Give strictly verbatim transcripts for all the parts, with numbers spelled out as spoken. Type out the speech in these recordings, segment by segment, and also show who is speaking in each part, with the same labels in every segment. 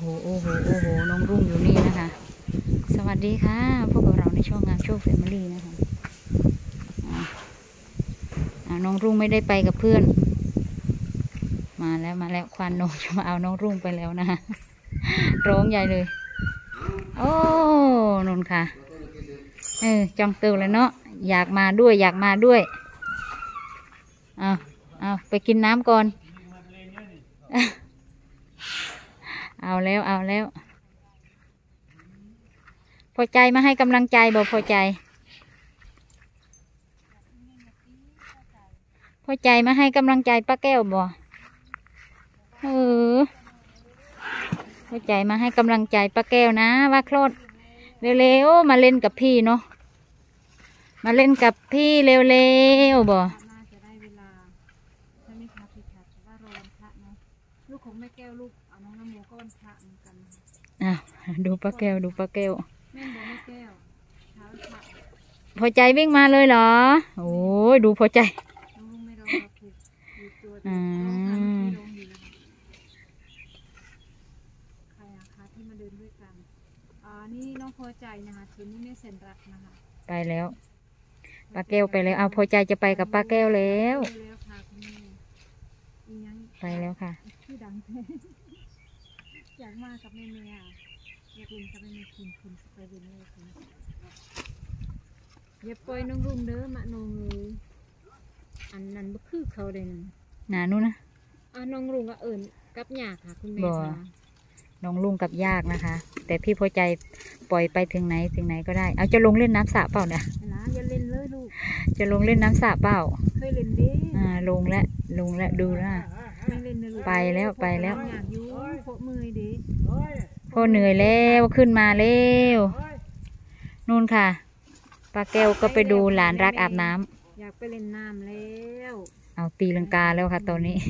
Speaker 1: โอ้โหโอ้โหน้องรุ่งอยู่นี่นะคะสวัสดีค่ะพบกับเราในช่องงามโชคแฟมิลี่นะคะน้องรุ่งไม่ได้ไปกับเพื่อนมาแล้วมาแล้วควานนงจะมาเอาน้องรุ่งไปแล้วนะคะร้องใหญ่เลยโอ้นนค่ะเออจองเติมเลยเนาะอยากมาด้วยอยากมาด้วยเอาเอาไปกินน้ำก่อนเอาแล้วเอาแล้วพอใจมาให้กำลังใจบอกพอใจพอใจมาให้กำลังใจป้าแก้วบอกเออพอใจมาให้กำลังใจป้าแก้วนะว่าโคลดเร็วๆมาเล่นกับพี่เนาะมาเล่นกับพี่เร็วๆบอก
Speaker 2: ลูกของแม่แก้วลูกเอาน้องน้ำโมก็วันพระเหมือนกัน
Speaker 1: อ้าวดูป้าแก้วดูป้าแก้ว
Speaker 2: แม่บอกแม่แก้วเช้าพระ
Speaker 1: พอใจวิ่งมาเลยเหรอโอ้ยดูพอใจ
Speaker 2: น้องลุงไม่ร้องเราผูกอยู่ตัวเดียวร้องทำที่ร้องอยู่นะคะใครอะคะที่มาเดินด้วยกันอ่านี่น้องพอใจนะคะทีนี้แม่เซนรักนะคะ
Speaker 1: ไปแล้วป้าแก้วไปแล้วเอาพอใจจะไปกับป้าแก้วแล้วไปแล้วค่ะ
Speaker 2: ที่ดังแท้อยากมากับแม่เมียอยากเล่นกับแม่เมียคุณคุณไปเรียนเลยคุณอย่าปล่อยน้องรุ่งเด้อมาน้องเลยอันนั้นบ่คือเขาเลยนะ
Speaker 1: หนานู่นนะ
Speaker 2: อ่าน้องรุ่งก็เอิญกับยากค่ะคุณแม่ค่ะ
Speaker 1: น้องลุงกับยากนะคะแต่พี่พอใจปล่อยไปถึงไหนถึงไหนก็ได้เอาจะลงเล่นน้ำสระเปล่าเนี่ย
Speaker 2: นะอย่าเล่นเลยลูก
Speaker 1: จะลงเล่นน้ำสระเปล่า
Speaker 2: เคยเล่นดิ
Speaker 1: อ่าลงแล้วลงแล้วดูนะไปแล้วไปแล้วพ่อเหนื่อยแล้วขึ้นมาแล้วนู่นค่ะป้าแก้วก็ไปดูหลานรักอาบน้ำ
Speaker 2: อยากไปเล่นน้ำแล้ว
Speaker 1: เอาตีลังกาแล้วค่ะตอนนี้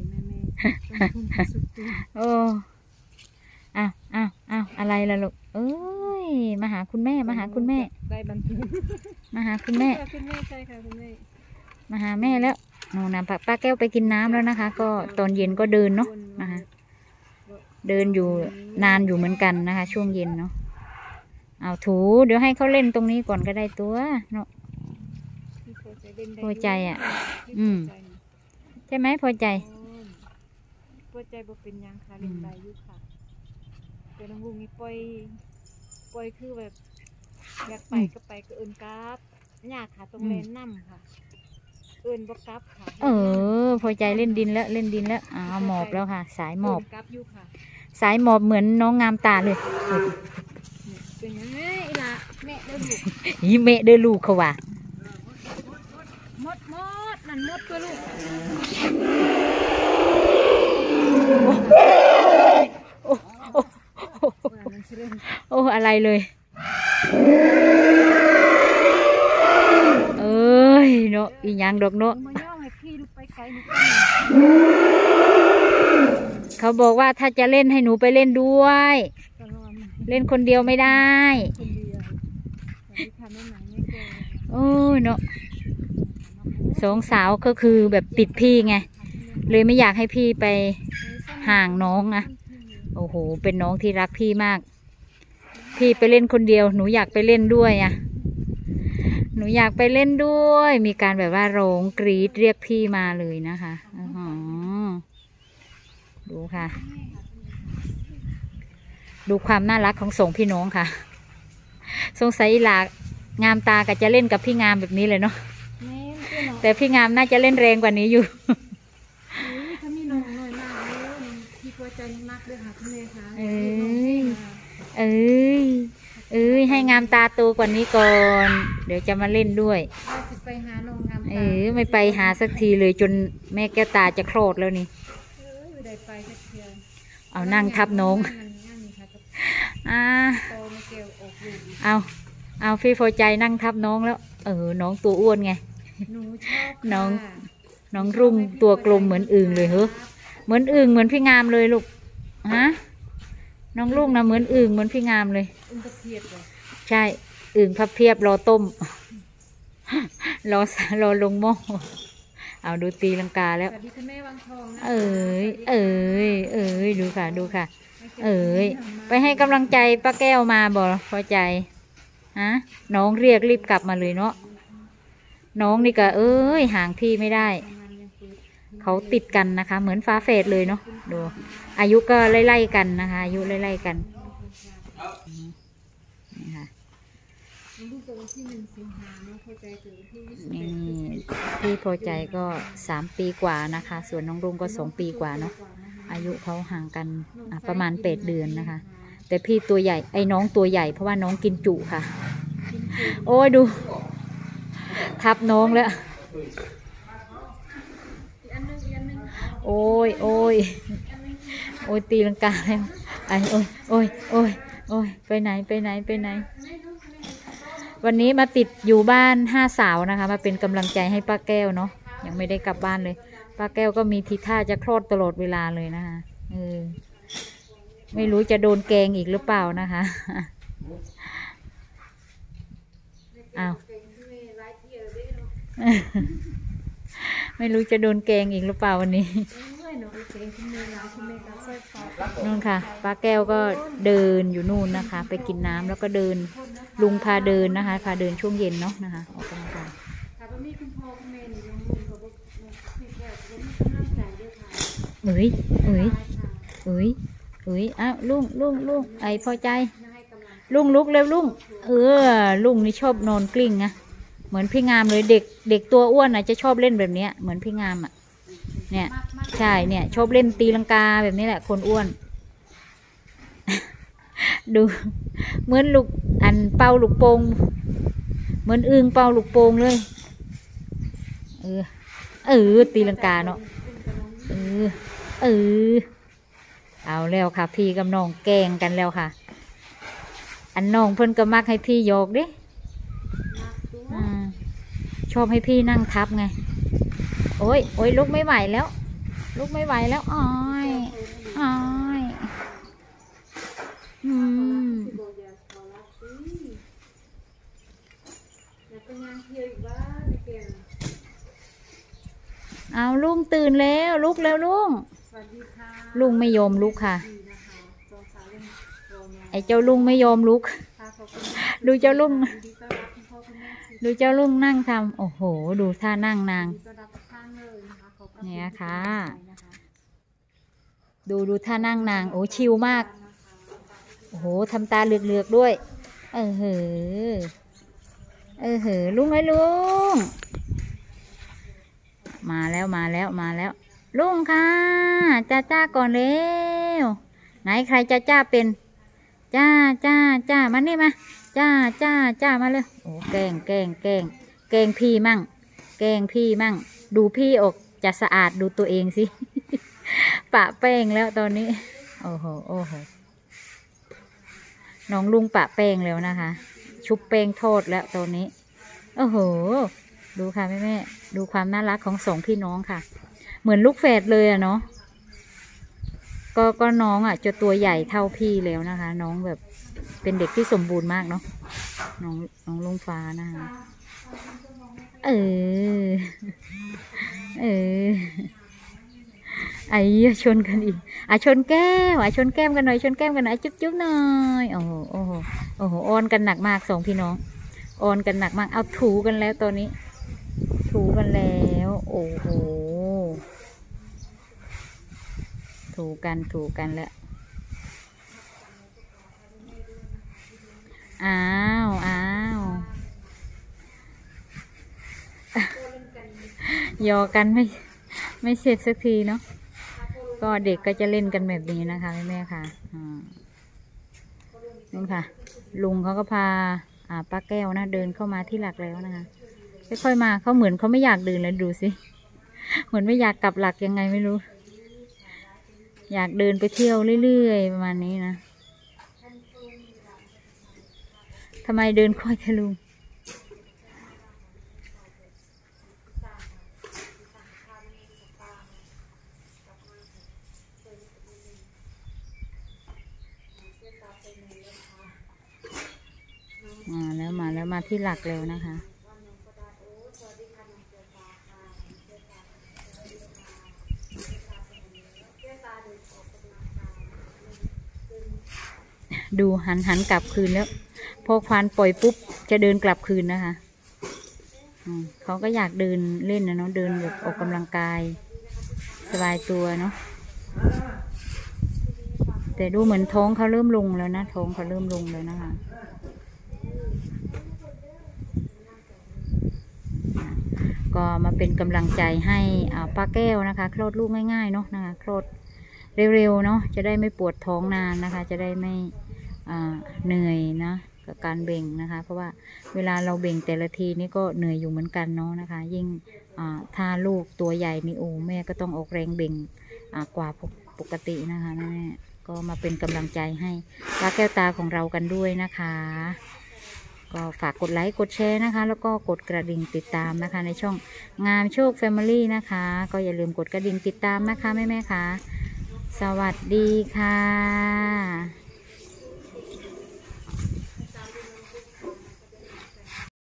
Speaker 1: โอ้อ้าวอ้าวอ้าวอะไรล่ะลูกเอ้ยมาหาคุณแม่มาหาคุณแม่
Speaker 2: ได้บันทึก
Speaker 1: มาหาคุณแม่
Speaker 2: คุณแม่ใช่ค่ะคุณแม่
Speaker 1: มาหาแม่แล้วหนูนะป้าแก้วไปกินน้ำแล้วนะคะก็ตอนเย็นก็เดินเนาะนะคะเดินอยู่นานอยู่เหมือนกันนะคะช่วงเย็นเนาะเอาถูเดี๋ยวให้เขาเล่นตรงนี้ก่อนก็ได้ตัวเนาะพอใจอ่ะอืมใช่ไหมพอใจ
Speaker 2: พอใจบ่เป็นยังค่ะเล่นได้อยู่ค่ะแต่น้องลุงนี่ปล่อยปล่อยคือแบบอยากไปก็ไปก็เอินกราฟยากค่ะตรงเลนน้ำค่ะเอินบกับค่ะ
Speaker 1: เออพอใจเล่นดินแล้วเล่นดินแล้วอ้าวหมอบแล้วค่ะสายหมอบสายหมอบเหมือนน้องงามตาเลย
Speaker 2: เป็นยังไงล่ะแม่เดินลูก
Speaker 1: ยี่แม่เดินลูกเขาว่ะ
Speaker 2: มดมดนั่นมดตัวลูก
Speaker 1: โอ้โอ้โอ้อะไรเลยเอ้ยเนาะอีหยังดอกเนาะเขาบอกว่าถ้าจะเล่นให้หนูไปเล่นด้วยเล่นคนเดียวไม่ได้โอ้ยเนาะสองสาวก็คือแบบติดพี่ไงเลยไม่อยากให้พี่ไปห่างน้องนะโอ้โหเป็นน้องที่รักพี่มากพี่ไปเล่นคนเดียวหนูอยากไปเล่นด้วยอ่ะหนูอยากไปเล่นด้วยมีการแบบว่าร้องกรี๊ดเรียกพี่มาเลยนะคะอ๋อดูค่ะดูความน่ารักของสองพี่น้องค่ะสงสัยหลางามตาก็จะเล่นกับพี่งามแบบนี้เลยเนาะแต่พี่งามน่าจะเล่นแรงกว่านี้อยู่
Speaker 2: ถ้ามีน้องหน่อยมากเลยพี่พอใจมากเลยค่ะคุณแม่ค่ะ
Speaker 1: เอ้ยเอ้ยเอ้ยให้งามตาโตกว่านี้ก่อนเดี๋ยวจะมาเล่นด้วย
Speaker 2: ไปหาน้องงามตา
Speaker 1: เออไม่ไปหาสักทีเลยจนแม่แก้วตาจะโคลดแล้วนี่เอานั่งทับน้องอ่าเอาเอาพี่พอใจนั่งทับน้องแล้วเออน้องตัวอ้วนไงน้องน้องรุ่งตัวกลมเหมือนอึ่งเลยเหรอเหมือนอึ่งเหมือนพี่งามเลยลูกฮะน้องรุ่งนะเหมือนอึ่งเหมือนพี่งามเลยใช่อึ่งพับเพียบรอต้มรอรอลงหม้อเอาดูตีลังกาแล้วเอ้ยเอ้ยเอ้ยดูค่ะดูค่ะ
Speaker 2: แ
Speaker 1: เอ้ยไปให้กำลังใจป้าแก้วมาบ่พอใจฮะน้องเรียกรีบกลับมาเลยเนาะน้องนี่ก็เอ้ยห่างพี่ไม่ได้เขาติดกันนะคะเหมือนฟ้าเฟดเลยเนาะดูอายุก็ไล่ๆกันนะคะอายุไล่ๆกันนี่ค่ะนี่พี่พอใจก็สามปีกว่านะคะส่วนน้องรุ่งก็สองปีกว่าเนาะอายุเขาห่างกันประมาณแปดเดือนนะคะแต่พี่ตัวใหญ่ไอ้น้องตัวใหญ่เพราะว่าน้องกินจุค่ะโอ้ยดูทับน้องแล้วโอ้ยโอ้ยโอ้ยตีลังกาแล้วไอ้โอ้ยโอ้ยโอ้ยโอ้ยไปไหนไปไหนไปไหนวันนี้มาติดอยู่บ้านห้าสาวนะคะมาเป็นกำลังใจให้ป้าแก้วเนาะยังไม่ได้กลับบ้านเลยป้าแก้วก็มีทีท่าจะคลอดตลอดเวลาเลยนะคะเออไม่รู้จะโดนแกงอีกหรือเปล่านะคะอ้าวไม่รู้จะโดนแกงอีกหรือเปล่าวันนี้นู่นค่ะป้าแก้วก็เดินอยู่นู่นนะคะไปกินน้ำแล้วก็เดินลุงพาเดินนะคะพาเดินช่วงเย็นเนาะนะคะออกกำลังกายเอ้ยเอ้ยเอ้ยเอ้ยอ้าวลุงลุงลุงไอพอใจลุงลุกเร็วลุงเออลุงนี่ชอบนอนกลิ้งนะเหมือนพี่งามเลยเด็กเด็กตัวอ้วนอ่ะจะชอบเล่นแบบนี้เหมือนพี่งามอ่ะเนี่ยใช่เนี่ยชอบเล่นตีลังกาแบบนี้แหละคนอ้วน ดูเหมือนลูกอันเป่าลูกโป่งเหมือนอึ่งเป่าลูกโป่งเลยเออเออตีลังกาเนาะเออเออเอาแล้วค่ะพี่กับน้องแกล้งกันแล้วค่ะอันน้องเพิ่นก็มักให้พี่โยกดิชอบให้พี่นั่งทับไงโอ้ยโอ้ยลุกไม่ไหวแล้วลุกไม่ไหวแล้วอ้อยอ้อยอืมเอาลุงตื่นแล้วลุกแล้วลุงลุงไม่ยอมลุกค่ะไอ้เจ้าลุงไม่ยอมลุกดูเจ้าลุงดูเจ้าลุงนั่งทำโอ้โหดูท่านั่งนางเนี่ยค่ะดูดูท่านั่งนางโอ้ชิลมากโอ้โหทำตาเหลือกๆด้วยเออเหอเออเหอลุงไอ้ลุงมาแล้วมาแล้วมาแล้วลุงค่ะจ้าจ้าก่อนเร็วไหนใครจ้าจ้าเป็นจ้าจ้าจ้ามานี่มาจ้าจ้าจ้ามาเลยโอ้แกงแกงแกงแกงพี่มั่งแกงพี่มั่งดูพี่ออกจะสะอาดดูตัวเองสิ ปะแป้งแล้วตอนนี้โอ้โหโอ้โหน้องลุงปะแป้งแล้วนะคะชุบแป้งทอดแล้วตอนนี้โอ้โหดูค่ะแม่แม่ดูความน่ารักของสองพี่น้องค่ะเหมือนลูกแฝดเลยอะเนาะก็ก็น้องอ่ะจะตัวใหญ่เท่าพี่แล้วนะคะน้องแบบเป็นเด็กที่สมบูรณ์มากเนาะน้องน้องลุงฟ้านะคะเออเออไอ้ชนกันอีกอ่ะชนแก้มอ่ะชนแก้มกันหน่อยชนแก้มกันหน่อยจุ๊บจุ๊บหน่อยโอ้โหโอ้โหโอ้โหอ้อนกันหนักมากสองพี่น้องอ้อนกันหนักมากเอาถูกันแล้วตอนนี้ถูกันแล้วโอ้โหถูกันถูกันแล้วอ้าวอ้าวยอกันไม่ไม่เสร็จสักทีเนาะก็เด็กก็จะเล่นกันแบบนี้นะคะแม่ค่ะนู่นค่ะลุงเขาก็พาอ่าป้าแก้วนะเดินเข้ามาที่หลักแล้วนะคะค่อยๆมาเขาเหมือนเขาไม่อยากเดินเลยดูสิเหมือนไม่อยากกลับหลักยังไงไม่รู้อยากเดินไปเที่ยวเรื่อยๆประมาณนี้นะทำไมเดินค่อยแค่ลุงมาแล้วมาแล้วมาที่หลักแล้วนะคะดูหันหันกลับคืนแล้วพอควานปล่อยปุ๊บจะเดินกลับคืนนะคะอืมเขาก็อยากเดินเล่นนะเนาะเดินแบบออกกำลังกายสบายตัวเนาะแต่ดูเหมือนท้องเขาเริ่มลงแล้วนะท้องเขาเริ่มลงแล้วนะคะก็มาเป็นกำลังใจให้ป้าแก้วนะคะคลอดลูกง่ายๆเนาะนะคะคลอดเร็วๆเนาะจะได้ไม่ปวดท้องนานนะคะจะได้ไม่เหนื่อยนะกับการเบ่งนะคะเพราะว่าเวลาเราเบ่งแต่ละทีนี่ก็เหนื่อยอยู่เหมือนกันเนาะนะคะยิ่งถ้าลูกตัวใหญ่นี่โอ้แม่ก็ต้องออกแรงเบ่งกว่าปกตินะคะแม่ก็มาเป็นกำลังใจให้ป้าแก้วตาของเรากันด้วยนะคะก็ฝากกดไลค์กดแชร์นะคะแล้วก็กดกระดิ่งติดตามนะคะในช่องงามโชคแฟมิลี่นะคะก็อย่าลืมกดกระดิ่งติดตามนะคะแม่ๆค่ะสวัสดีค่ะ